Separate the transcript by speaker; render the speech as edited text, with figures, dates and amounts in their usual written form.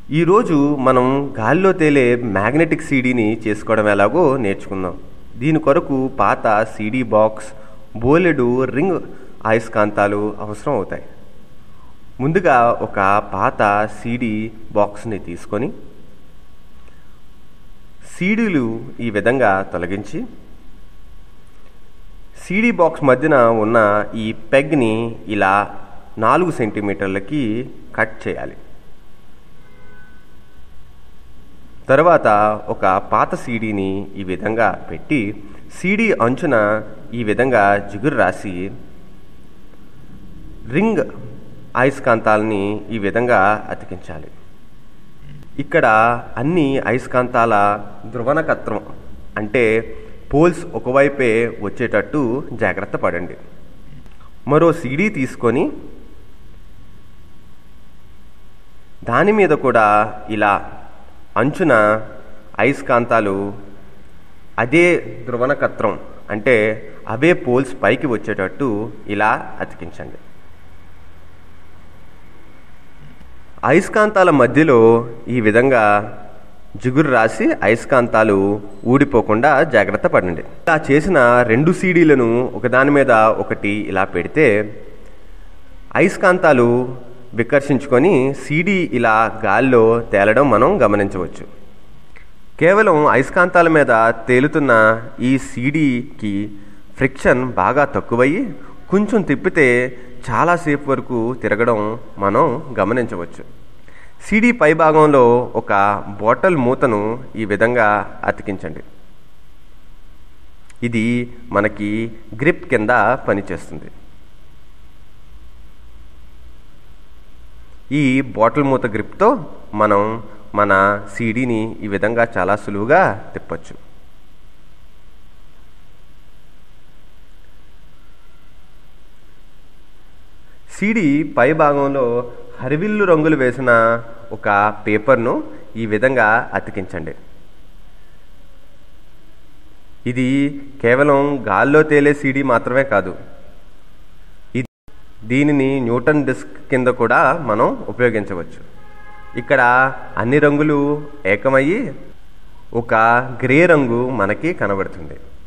Speaker 1: ఈరోజు మనం గాలిలో తేలే మ్యాగ్నెటిక్ సీడీని చేసుకోవడం ఎలాగో నేర్చుకుందాం. దీని కొరకు పాత సీడీ బాక్స్, బోలెడు రింగ్ అయస్కాంతాలు అవసరం అవుతాయి. ముందుగా ఒక పాత సీడీ బాక్స్ని తీసుకొని సీడీలు ఈ విధంగా తొలగించి సీడీ బాక్స్ మధ్యన ఉన్న ఈ పెగ్ని ఇలా 4 సెంటీమీటర్లకి కట్ చేయాలి. తర్వాత ఒక పాత సీడీని ఈ విధంగా పెట్టి సీడీ అంచున ఈ విధంగా జిగురు రాసి రింగ్ అయస్కాంతాలని ఈ విధంగా అతికించాలి. ఇక్కడ అన్ని అయస్కాంతాల ధ్రువణకత్వం అంటే పోల్స్ ఒకవైపే వచ్చేటట్టు జాగ్రత్త పడండి. మరో సీడీ తీసుకొని దాని మీద కూడా ఇలా అంచున అయస్కాంతాలు అదే ధ్రువణకత్వం అంటే అవే పోల్స్ పైకి వచ్చేటట్టు ఇలా అతికించండి. అయస్కాంతాల మధ్యలో ఈ విధంగా జిగురు రాసి అయస్కాంతాలు ఊడిపోకుండా జాగ్రత్త పడండి. ఇలా చేసిన 2 సీడీలను ఒకదాని మీద ఒకటి ఇలా పెడితే అయస్కాంతాలు వికర్షించుకొని సీడీ ఇలా గాల్లో తేలడం మనం గమనించవచ్చు. కేవలం అయస్కాంతాల మీద తేలుతున్న ఈ సీడీకి ఫ్రిక్షన్ బాగా తక్కువయ్యి కొంచెం తిప్పితే చాలాసేపు వరకు తిరగడం మనం గమనించవచ్చు. సీడీ పై భాగంలో ఒక బాటిల్ మూతను ఈ విధంగా అతికించండి. ఇది మనకి గ్రిప్ కింద పనిచేస్తుంది. ఈ బాటిల్ మూత గ్రిప్తో మనం మన సీడీని ఈ విధంగా చాలా సులువుగా తిప్పచ్చు. సీడీ పై భాగంలో హరివిల్లు రంగులు వేసిన ఒక పేపర్ను ఈ విధంగా అతికించండి. ఇది కేవలం గాల్లో తేలే సీడీ మాత్రమే కాదు, దీనిని న్యూటన్ డిస్క్ కింద కూడా మనం ఉపయోగించవచ్చు. ఇక్కడ అన్ని రంగులు ఏకమయ్యి ఒక గ్రే రంగు మనకి కనబడుతుంది.